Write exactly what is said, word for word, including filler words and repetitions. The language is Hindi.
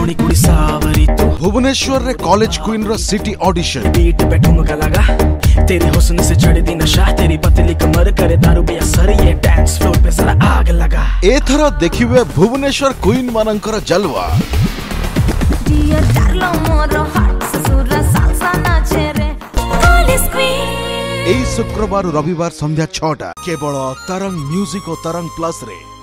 कुड़ी कुड़ी सावरी तू भुवनेश्वर रे कॉलेज क्वीन रो सिटी ऑडिशन बीट पे ठुमका लगा तेरे हुस्न से चढ़ दी नशा तेरी पतली कमर करे दारू पे असर ये डांस फ्लोर पे सारा आग लगा एथरा देखिबे भुवनेश्वर क्वीन मानकर जलवा डियर डार्लो मोर हार्ट से सुरा सालसा नाचे रे कॉलेज क्वीन एई शुक्रवार रविवार संध्या छटा केवल तरंग म्यूजिक और तरंग प्लस रे।